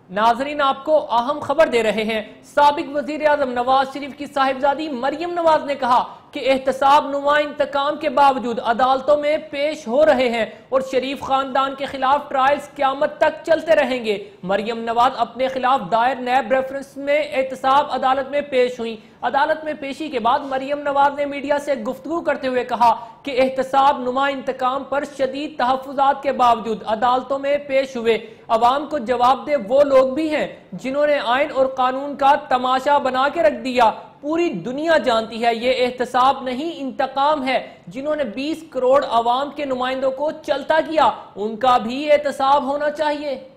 नाजरीन, आपको अहम खबर दे रहे हैं। साबिक वजीर आजम नवाज शरीफ की साहिबजादी मरियम नवाज ने कहा कि एहतसाब नुमा इंतकाम के बावजूद अदालतों में पेश हो रहे हैं और शरीफ खानदान के खिलाफ ट्रायल्स क़यामत तक चलते रहेंगे। मरियम नवाज अपने खिलाफ दायर नैब रेफरेंस में एहतसाब अदालत में पेश हुई। अदालत में पेशी के बाद मरियम नवाज ने मीडिया से गुफ्तगू करते हुए कहा कि एहतसाब नुमा इंतकाम पर शदीद तहफ़्फ़ुज़ात के बावजूद अदालतों में पेश हुए। अवाम को जवाब दे वो लोग भी हैं जिन्होंने आइन और कानून का तमाशा बना के रख दिया। पूरी दुनिया जानती है ये एहतसाब नहीं इंतकाम है। जिन्होंने 20 करोड़ अवाम के नुमाइंदों को चलता किया, उनका भी एहतसाब होना चाहिए।